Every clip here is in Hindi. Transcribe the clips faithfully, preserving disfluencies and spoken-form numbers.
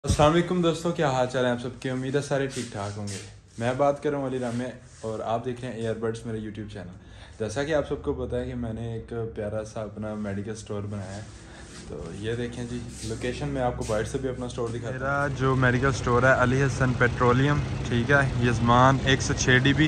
अस्सलाम वालेकुम दोस्तों, क्या हाल चाल है आप सबके। उम्मीद है सारे ठीक ठाक होंगे। मैं बात कर रहा हूँ अली रामे और आप देख रहे हैं एयरबड्स मेरे यूट्यूब चैनल। जैसा कि आप सबको पता है कि मैंने एक प्यारा सा अपना मेडिकल स्टोर बनाया है, तो ये देखें जी लोकेशन में आपको बाइट से भी अपना स्टोर दिखा। मेरा जो मेडिकल स्टोर है अली हसन पेट्रोलियम, ठीक है, यजमान एक सौ छः डी बी,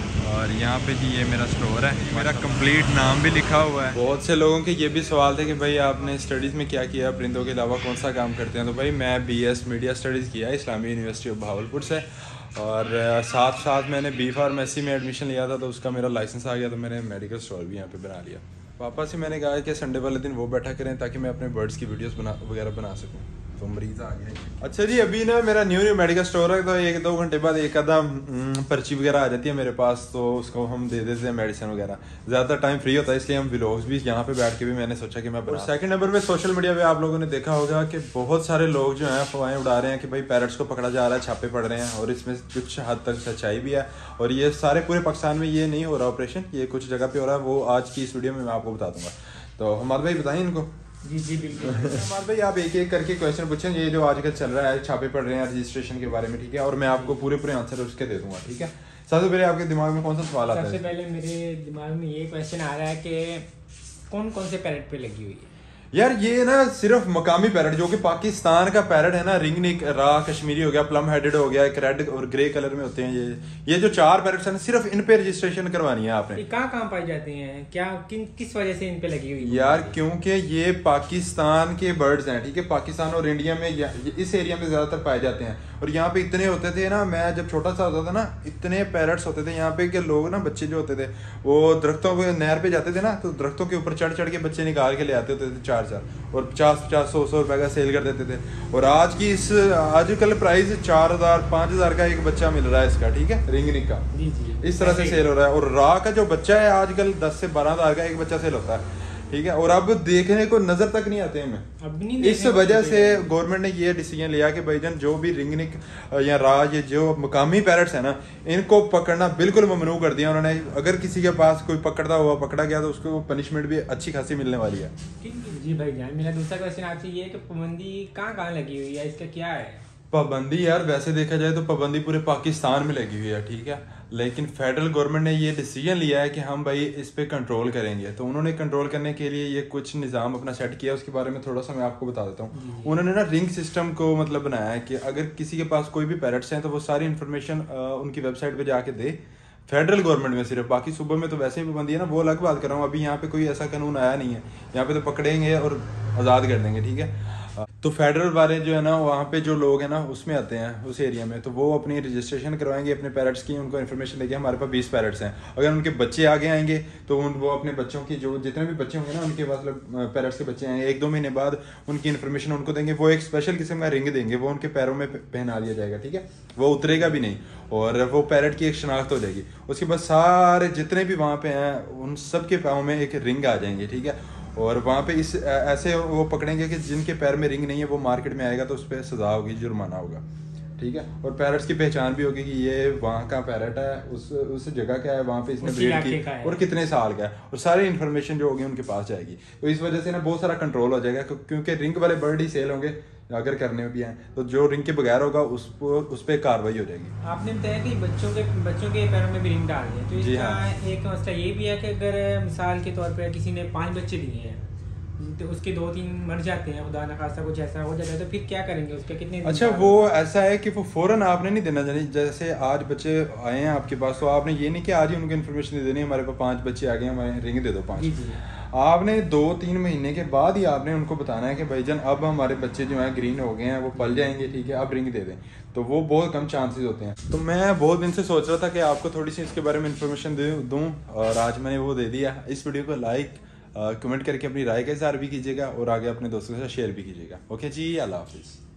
और यहाँ पे जी ये मेरा स्टोर है। मेरा कंप्लीट नाम भी लिखा हुआ है। बहुत से लोगों के ये भी सवाल थे कि भाई आपने स्टडीज़ में क्या किया, परिंदों के अलावा कौन सा काम करते हैं। तो भाई मैं बीएस मीडिया स्टडीज़ किया है इस्लामी यूनिवर्सिटी ऑफ भावलपुर से, और साथ साथ मैंने बी फार्मेसी में एडमिशन लिया था, तो उसका मेरा लाइसेंस आ गया, तो मैंने मेडिकल स्टोर भी यहाँ पे बना लिया। पापा से मैंने कहा कि संडे वाले दिन वो बैठा करें ताकि मैं अपने बर्ड्स की वीडियोस बना वगैरह बना सकूं। तो मरीज़ आ गए। अच्छा जी, अभी ना मेरा न्यू न्यू मेडिकल स्टोर है, तो एक दो घंटे बाद एक आधा पर्ची वगैरह आ जाती है मेरे पास, तो उसको हम दे देते हैं मेडिसिन वगैरह। ज़्यादा टाइम फ्री होता है इसलिए हम व्लॉग्स भी यहाँ पे बैठ के भी मैंने सोचा कि मैं बना। सेकंड नंबर पे सोशल मीडिया पे आप लोगों ने देखा होगा कि बहुत सारे लोग जो हैं अफवाहें उड़ा रहे हैं कि भाई पैरट्स को पकड़ा जा रहा है, छापे पड़ रहे हैं, और इसमें कुछ हद तक सच्चाई भी है। और ये सारे पूरे पाकिस्तान में ये नहीं हो रहा ऑपरेशन, ये कुछ जगह पे हो रहा है, वो आज की इस वीडियो में मैं आपको बता दूंगा। तो हमारे भाई बताएं इनको। जी जी बिल्कुल। हमारे भाई आप एक एक करके क्वेश्चन पूछें, ये जो आजकल चल रहा है छापे पड़ रहे हैं रजिस्ट्रेशन के बारे में, ठीक है, और मैं आपको पूरे पूरे आंसर उसके दे दूंगा, ठीक है। सबसे पहले आपके दिमाग में कौन सा सवाल आता है? सबसे पहले मेरे दिमाग में ये क्वेश्चन आ रहा है कि कौन कौन से पैरेट पे लगी हुई है। यार ये ना सिर्फ मकामी पैरट जो कि पाकिस्तान का पैरट है ना, रिंग निक, रा, कश्मीरी हो गया, प्लम हेडेड हो गया, एक रेड और ग्रे कलर में होते हैं। ये ये जो चार पैरट्स हैं सिर्फ इन पे रजिस्ट्रेशन करवानी है आपने। कहाँ कहाँ पाई जाती हैं, क्या किन किस वजह से इन पे लगी हुई है? यार क्योंकि ये पाकिस्तान के बर्ड्स हैं, ठीक है, पाकिस्तान और इंडिया में इस एरिया में ज्यादातर पाए जाते हैं। और यहाँ पे इतने होते थे ना, मैं जब छोटा सा होता था ना, इतने पैरट्स होते थे यहाँ पे कि लोग ना, बच्चे जो होते थे वो दरख्तों पे नहर पे जाते थे ना, तो दरख्तों के ऊपर चढ़ चढ़ के बच्चे निकाल के ले आते होते थे चार चार, और पचास पचास सौ सौ रुपए का सेल कर देते थे। और आज की इस आजकल प्राइस चार हजार पाँच हजार का एक बच्चा मिल रहा है इसका, ठीक है, रिंग निक का। जी जी इस तरह से सेल हो रहा है। और रा का जो बच्चा है आजकल दस से बारह हजार का एक बच्चा सेल होता है, ठीक है। और अब देखने को नजर तक नहीं आते हैं। अब नहीं, इस वजह से गवर्नमेंट ने ये डिसीजन लिया कि भाईजान जो भी रिंगनिक या राज, ये जो मकामी पैरट्स है ना, इनको पकड़ना बिल्कुल ममनू कर दिया उन्होंने। अगर किसी के पास कोई पकड़ता हुआ पकड़ा गया तो उसको पनिशमेंट भी अच्छी खासी मिलने वाली है। जी भाई जान, मेरा दूसरा क्वेश्चन आपसे ये है कि पाबंदी कहाँ कहाँ लगी हुई है, इसका क्या है? पाबंदी यार वैसे देखा जाए तो पाबंदी पूरे पाकिस्तान में लगी हुई है, ठीक है, लेकिन फेडरल गवर्नमेंट ने ये डिसीजन लिया है कि हम भाई इस पे कंट्रोल करेंगे। तो उन्होंने कंट्रोल करने के लिए ये कुछ निज़ाम अपना सेट किया, उसके बारे में थोड़ा सा मैं आपको बता देता हूँ। उन्होंने ना रिंग सिस्टम को मतलब बनाया है कि अगर किसी के पास कोई भी पैरट्स हैं तो वो सारी इन्फॉर्मेशन उनकी वेबसाइट पर जाके दे। फेडरल गवर्नमेंट में सिर्फ, बाकी सूबों में तो वैसे ही पाबंदी है ना, वो अलग बात कर रहा हूँ। अभी यहाँ पे कोई ऐसा कानून आया नहीं है, यहाँ पे तो पकड़ेंगे और आज़ाद कर देंगे, ठीक है। तो फेडरल वाले जो है ना, वहाँ पे जो लोग हैं ना उसमें आते हैं उस एरिया में, तो वो अपनी रजिस्ट्रेशन करवाएंगे अपने पैरट्स की, उनको इन्फॉर्मेशन देंगे हमारे पास बीस पैरट्स हैं। अगर उनके बच्चे आगे आएंगे तो उन वो अपने बच्चों की जो जितने भी बच्चे होंगे ना, उनके पास पैरट्स के बच्चे हैं, एक दो महीने बाद उनकी इन्फॉर्मेशन उनको देंगे। वो एक स्पेशल किस्म का रिंग देंगे, वो उनके पैरों में पहना दिया जाएगा, ठीक है, वो उतरेगा भी नहीं, और वो पैरट की एक शनाख्त हो जाएगी। उसके बाद सारे जितने भी वहाँ पे हैं उन सब के पाँव में एक रिंग आ जाएंगे, ठीक है। और वहाँ पे इस ऐसे वो पकड़ेंगे कि जिनके पैर में रिंग नहीं है वो मार्केट में आएगा तो उस पर सजा होगी, जुर्माना होगा, ठीक है। और पैरट्स की पहचान भी होगी कि ये वहाँ का पैरट है, उस उस जगह का है, वहाँ पे इसने ब्रीड की और कितने साल का है, और सारी इन्फॉर्मेशन जो होगी उनके पास जाएगी। तो इस वजह से ना बहुत सारा कंट्रोल हो जाएगा, क्योंकि रिंग वाले बर्ड ही सेल होंगे अगर करने में भी हैं, तो जो रिंग के बगैर होगा उस पर उस पर कार्रवाई हो जाएगी। आपने बताया कि बच्चों के बच्चों के पैरों में भी रिंग डाल दिया, तो इसका हाँ। एक मसला ये भी है कि अगर मिसाल के तौर पर किसी ने पाँच बच्चे दिए हैं तो उसके दो तीन मर जाते हैं, खुदा न खास्ता कुछ ऐसा हो जाता है, तो फिर क्या करेंगे उसके कितने? अच्छा, वो ऐसा है कि वो फौरन आपने नहीं देना चाहिए। जैसे आज बच्चे आए हैं आपके पास, तो आपने ये नहीं कि आज ही उनको इन्फॉर्मेशन दे देनी हमारे पास पांच बच्चे आ गए, हमारे रिंग दे दो पांच। आपने दो तीन महीने के बाद ही आपने उनको बताना है कि भाईजान अब हमारे बच्चे जो हैं ग्रीन हो गए हैं, वो पल जाएंगे, ठीक है, अब रिंग दे दें। तो वो बहुत कम चांसेस होते हैं। तो मैं बहुत दिन से सोच रहा था कि आपको थोड़ी सी इसके बारे में इन्फॉर्मेशन दे दूँ, और आज मैंने वो दे दिया। इस वीडियो को लाइक कमेंट करके अपनी राय का इज़हार भी कीजिएगा, और आगे अपने दोस्तों के साथ शेयर भी कीजिएगा। ओके जी, अल्लाह हाफिज़।